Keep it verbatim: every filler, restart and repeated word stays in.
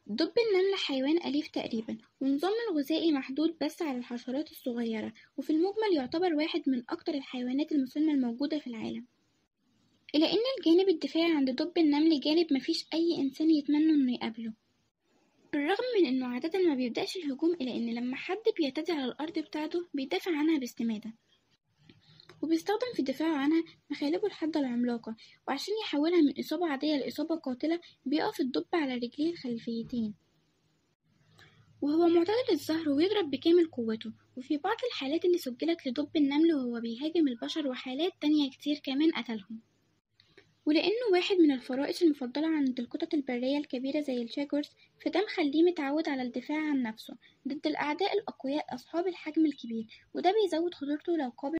دب النمل حيوان أليف تقريبا، ونظامه الغذائي محدود بس على الحشرات الصغيرة، وفي المجمل يعتبر واحد من أكتر الحيوانات المسالمة الموجودة في العالم. إلى أن الجانب الدفاعي عند دب النمل جانب مفيش أي إنسان يتمنى إنه يقابله، بالرغم من إنه عادة ما بيبدأش الهجوم، إلا إن لما حد بيعتدي على الأرض بتاعته بيدافع عنها باستماتة، وبيستخدم في الدفاع عنها مخالبه الحادة العملاقة، وعشان يحولها من إصابة عادية لإصابة قاتلة بيقف الدب على رجليه الخلفيتين، وهو معتدل الظهر ويضرب بكامل قوته. وفي بعض الحالات اللي سجلت لدب النمل وهو بيهاجم البشر، وحالات تانية كتير كمان قتلهم. ولأنه واحد من الفرائس المفضلة عند القطط البرية الكبيرة زي الشاكورز، فده مخليه متعود على الدفاع عن نفسه ضد الأعداء الأقوياء أصحاب الحجم الكبير، وده بيزود خطورته لو قابل